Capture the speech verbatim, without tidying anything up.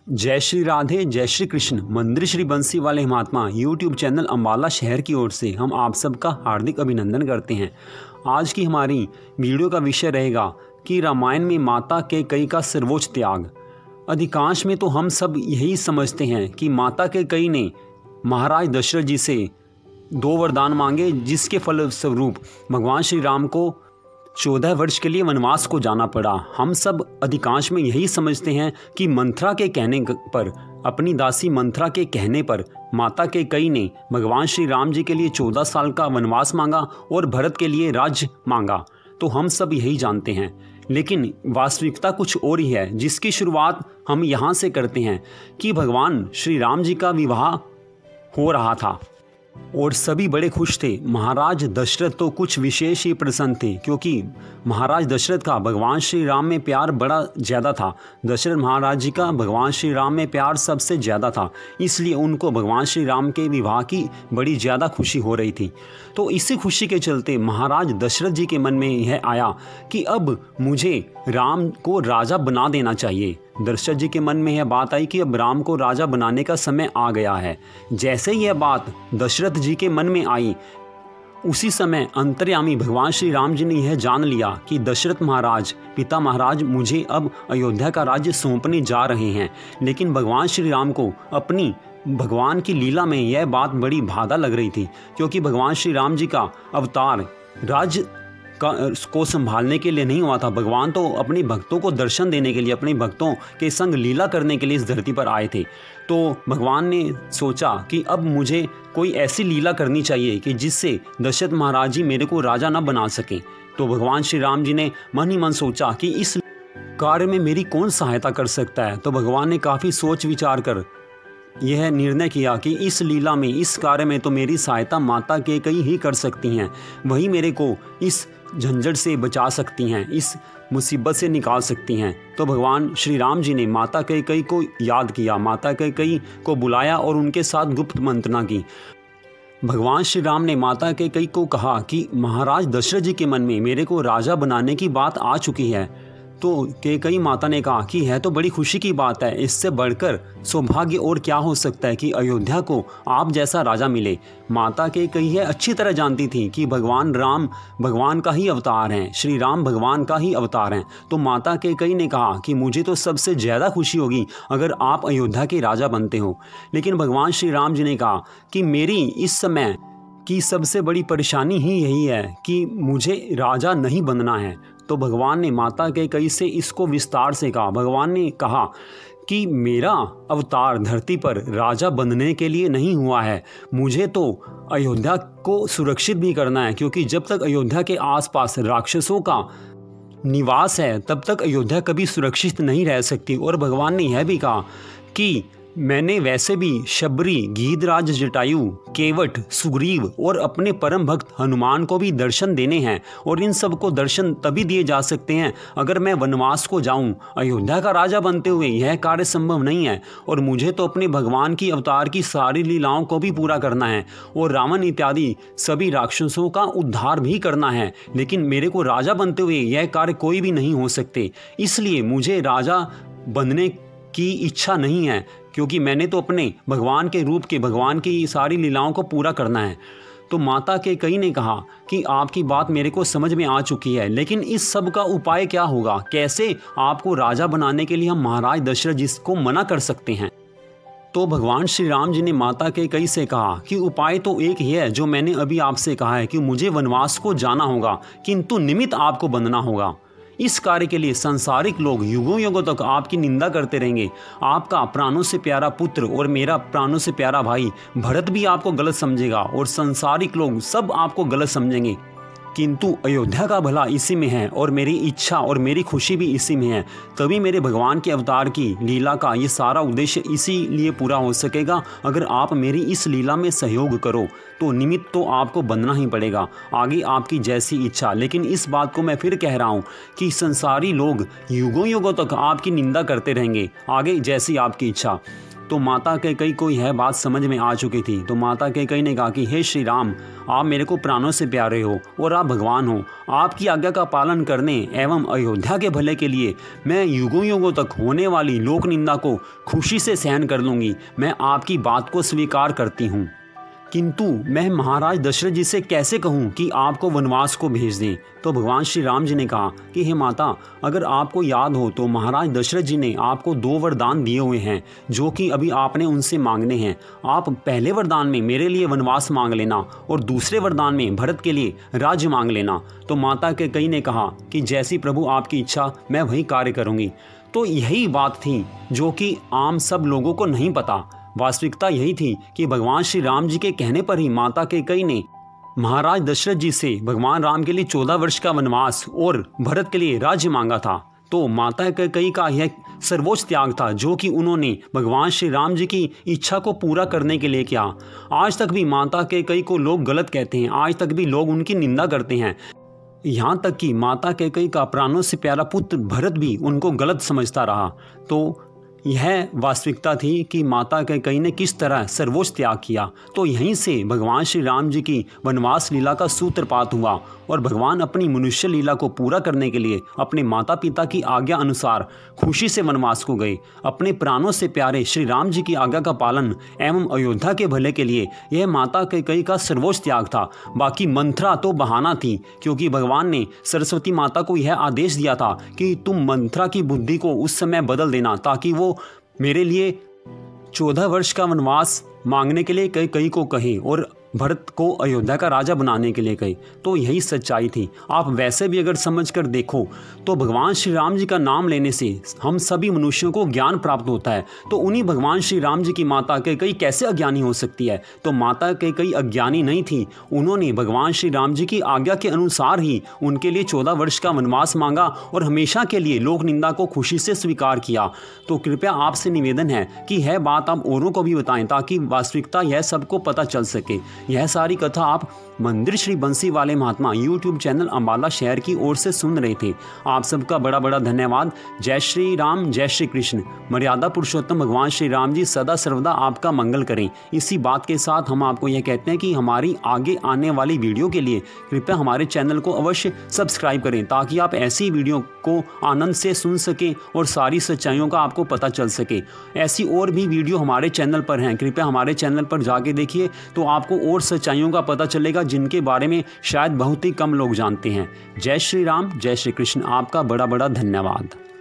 जय श्री राधे, जय श्री कृष्ण। मंदिर श्री बंसी वाले महात्मा यूट्यूब चैनल अम्बाला शहर की ओर से हम आप सबका हार्दिक अभिनंदन करते हैं। आज की हमारी वीडियो का विषय रहेगा कि रामायण में माता कैकेयी का सर्वोच्च त्याग। अधिकांश में तो हम सब यही समझते हैं कि माता कैकेयी ने महाराज दशरथ जी से दो वरदान मांगे, जिसके फलस्वरूप भगवान श्री राम को चौदह वर्ष के लिए वनवास को जाना पड़ा। हम सब अधिकांश में यही समझते हैं कि मंथरा के कहने पर, अपनी दासी मंथरा के कहने पर माता कैकेयी ने भगवान श्री राम जी के लिए चौदह साल का वनवास मांगा और भरत के लिए राज्य मांगा। तो हम सब यही जानते हैं, लेकिन वास्तविकता कुछ और ही है, जिसकी शुरुआत हम यहाँ से करते हैं कि भगवान श्री राम जी का विवाह हो रहा था और सभी बड़े खुश थे। महाराज दशरथ तो कुछ विशेष ही प्रसन्न थे, क्योंकि महाराज दशरथ का भगवान श्री राम में प्यार बड़ा ज़्यादा था। दशरथ महाराज जी का भगवान श्री राम में प्यार सबसे ज़्यादा था, इसलिए उनको भगवान श्री राम के विवाह की बड़ी ज़्यादा खुशी हो रही थी। तो इसी खुशी के चलते महाराज दशरथ जी के मन में यह आया कि अब मुझे राम को राजा बना देना चाहिए। दशरथ जी के मन में यह बात आई कि अब राम को राजा बनाने का समय आ गया है। जैसे यह बात दशरथ जी के मन में आई, उसी समय अंतर्यामी भगवान श्री राम जी ने यह जान लिया कि दशरथ महाराज, पिता महाराज, मुझे अब अयोध्या का राज्य सौंपने जा रहे हैं। लेकिन भगवान श्री राम को अपनी भगवान की लीला में यह बात बड़ी बाधा लग रही थी, क्योंकि भगवान श्री राम जी का अवतार राज्य का को संभालने के लिए नहीं हुआ था। भगवान तो अपने भक्तों को दर्शन देने के लिए, अपने भक्तों के संग लीला करने के लिए इस धरती पर आए थे। तो भगवान ने सोचा कि अब मुझे कोई ऐसी लीला करनी चाहिए कि जिससे दशरथ महाराज जी मेरे को राजा न बना सकें। तो भगवान श्री राम जी ने मन ही मन सोचा कि इस कार्य में मेरी कौन सहायता कर सकता है। तो भगवान ने काफ़ी सोच विचार कर यह निर्णय किया कि इस लीला में, इस कार्य में तो मेरी सहायता माता कैकेयी ही कर सकती हैं। वही मेरे को इस झंझट से बचा सकती हैं, इस मुसीबत से निकाल सकती हैं। तो भगवान श्री राम जी ने माता कैकेयी को याद किया, माता कैकेयी को बुलाया और उनके साथ गुप्त मंत्रणा की। भगवान श्री राम ने माता कैकेयी को कहा कि महाराज दशरथ जी के मन में मेरे को राजा बनाने की बात आ चुकी है। तो कैकेयी माता ने कहा कि यह तो बड़ी खुशी की बात है, इससे बढ़कर सौभाग्य और क्या हो सकता है कि अयोध्या को आप जैसा राजा मिले। माता कैकेयी यह अच्छी तरह जानती थी कि भगवान राम भगवान का ही अवतार हैं, श्री राम भगवान का ही अवतार हैं। तो माता कैकेयी ने कहा कि मुझे तो सबसे ज़्यादा खुशी होगी अगर आप अयोध्या के राजा बनते हो। लेकिन भगवान श्री राम जी ने कहा कि मेरी इस समय की सबसे बड़ी परेशानी ही यही है कि मुझे राजा नहीं बनना है। तो भगवान ने माता कैकेयी से इसको विस्तार से कहा। भगवान ने कहा कि मेरा अवतार धरती पर राजा बनने के लिए नहीं हुआ है, मुझे तो अयोध्या को सुरक्षित भी करना है, क्योंकि जब तक अयोध्या के आसपास राक्षसों का निवास है तब तक अयोध्या कभी सुरक्षित नहीं रह सकती। और भगवान ने यह भी कहा कि मैंने वैसे भी शबरी, गीधराज, जटायु, केवट, सुग्रीव और अपने परम भक्त हनुमान को भी दर्शन देने हैं, और इन सब को दर्शन तभी दिए जा सकते हैं अगर मैं वनवास को जाऊं। अयोध्या का राजा बनते हुए यह कार्य संभव नहीं है, और मुझे तो अपने भगवान की अवतार की सारी लीलाओं को भी पूरा करना है और रावण इत्यादि सभी राक्षसों का उद्धार भी करना है। लेकिन मेरे को राजा बनते हुए यह कार्य कोई भी नहीं हो सकते, इसलिए मुझे राजा बनने की इच्छा नहीं है, क्योंकि मैंने तो अपने भगवान के रूप के, भगवान की सारी लीलाओं को पूरा करना है। तो माता कैकेयी ने कहा कि आपकी बात मेरे को समझ में आ चुकी है, लेकिन इस सब का उपाय क्या होगा? कैसे आपको राजा बनाने के लिए हम महाराज दशरथ जी को मना कर सकते हैं? तो भगवान श्री राम जी ने माता कैकेयी से कहा कि उपाय तो एक ही है, जो मैंने अभी आपसे कहा है कि मुझे वनवास को जाना होगा, किंतु निमित्त आपको बनना होगा। इस कार्य के लिए संसारिक लोग युगों युगों तक आपकी निंदा करते रहेंगे। आपका प्राणों से प्यारा पुत्र और मेरा प्राणों से प्यारा भाई भरत भी आपको गलत समझेगा, और संसारिक लोग सब आपको गलत समझेंगे। किंतु अयोध्या का भला इसी में है, और मेरी इच्छा और मेरी खुशी भी इसी में है। तभी मेरे भगवान के अवतार की लीला का ये सारा उद्देश्य इसीलिए पूरा हो सकेगा। अगर आप मेरी इस लीला में सहयोग करो तो निमित्त तो आपको बनना ही पड़ेगा, आगे आपकी जैसी इच्छा। लेकिन इस बात को मैं फिर कह रहा हूँ कि संसारी लोग युगों युगों तक आपकी निंदा करते रहेंगे, आगे जैसी आपकी इच्छा। तो माता कैकेयी को यह बात समझ में आ चुकी थी। तो माता कैकेयी ने कहा कि हे श्री राम, आप मेरे को प्राणों से प्यारे हो और आप भगवान हो। आपकी आज्ञा का पालन करने एवं अयोध्या के भले के लिए मैं युगों युगों तक होने वाली लोक निंदा को खुशी से सहन कर लूँगी। मैं आपकी बात को स्वीकार करती हूँ, किंतु मैं महाराज दशरथ जी से कैसे कहूँ कि आपको वनवास को भेज दें। तो भगवान श्री राम जी ने कहा कि हे माता, अगर आपको याद हो तो महाराज दशरथ जी ने आपको दो वरदान दिए हुए हैं जो कि अभी आपने उनसे मांगने हैं। आप पहले वरदान में मेरे लिए वनवास मांग लेना और दूसरे वरदान में भरत के लिए राज्य मांग लेना। तो माता कैकेयी ने कहा कि जैसी प्रभु आपकी इच्छा, मैं वही कार्य करूँगी। तो यही बात थी जो कि आम सब लोगों को नहीं पता। वास्तविकता यही थी कि भगवान श्री राम जी के कहने पर ही माता कैकेयी ने महाराज दशरथ जी से भगवान राम के लिए चौदह वर्ष का वनवास और भरत के लिए राज्य मांगा था। तो माता कैकेयी का यह सर्वोच्च त्याग था जो कि उन्होंने भगवान श्री राम जी की इच्छा को पूरा करने के लिए किया। आज तक भी माता कैकेयी को लोग गलत कहते हैं, आज तक भी लोग उनकी निंदा करते हैं। यहाँ तक कि माता कैकेयी का प्राणों से प्यारा पुत्र भरत भी उनको गलत समझता रहा। तो यह वास्तविकता थी कि माता कैकेयी ने किस तरह सर्वोच्च त्याग किया। तो यहीं से भगवान श्री राम जी की वनवास लीला का सूत्रपात हुआ और भगवान अपनी मनुष्य लीला को पूरा करने के लिए अपने माता पिता की आज्ञा अनुसार खुशी से वनवास को गए। अपने प्राणों से प्यारे श्री राम जी की आज्ञा का पालन एवं अयोध्या के भले के लिए यह माता कैकेयी का सर्वोच्च त्याग था। बाकी मंथरा तो बहाना थी, क्योंकि भगवान ने सरस्वती माता को यह आदेश दिया था कि तुम मंथरा की बुद्धि को उस समय बदल देना ताकि वो मेरे लिए चौदह वर्ष का वनवास मांगने के लिए कैकेयी को कहे और भरत को अयोध्या का राजा बनाने के लिए कहे। तो यही सच्चाई थी। आप वैसे भी अगर समझ कर देखो तो भगवान श्री राम जी का नाम लेने से हम सभी मनुष्यों को ज्ञान प्राप्त होता है। तो उन्हीं भगवान श्री राम जी की माता कैकेयी कैसे अज्ञानी हो सकती है? तो माता कैकेयी अज्ञानी नहीं थी। उन्होंने भगवान श्री राम जी की आज्ञा के अनुसार ही उनके लिए चौदह वर्ष का वनवास मांगा और हमेशा के लिए लोक निंदा को खुशी से स्वीकार किया। तो कृपया आपसे निवेदन है कि यह बात आप औरों को भी बताएं ताकि वास्तविकता यह सबको पता चल सके। यह सारी कथा आप मंदिर श्री बंसी वाले महात्मा यूट्यूब चैनल अम्बाला शहर की ओर से सुन रहे थे। आप सबका बड़ा बड़ा धन्यवाद। जय श्री राम, जय श्री कृष्ण। मर्यादा पुरुषोत्तम भगवान श्री राम जी सदा सर्वदा आपका मंगल करें। इसी बात के साथ हम आपको यह कहते हैं कि हमारी आगे आने वाली वीडियो के लिए कृपया हमारे चैनल को अवश्य सब्सक्राइब करें ताकि आप ऐसी वीडियो को आनंद से सुन सकें और सारी सच्चाइयों का आपको पता चल सके। ऐसी और भी वीडियो हमारे चैनल पर हैं, कृपया हमारे चैनल पर जाके देखिए तो आपको और सच्चाइयों का पता चलेगा जिनके बारे में शायद बहुत ही कम लोग जानते हैं। जय श्री राम, जय श्री कृष्ण। आपका बड़ा बड़ा धन्यवाद।